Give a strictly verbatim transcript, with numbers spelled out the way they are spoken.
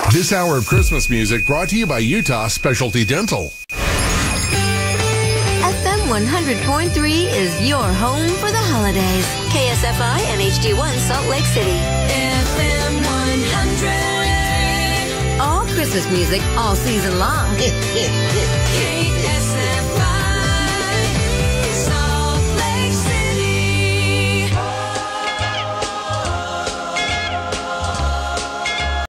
This hour of Christmas music brought to you by Utah Specialty Dental. F M one hundred point three is your home for the holidays. K S F I and H D one Salt Lake City. F M one hundred. All Christmas music all season long.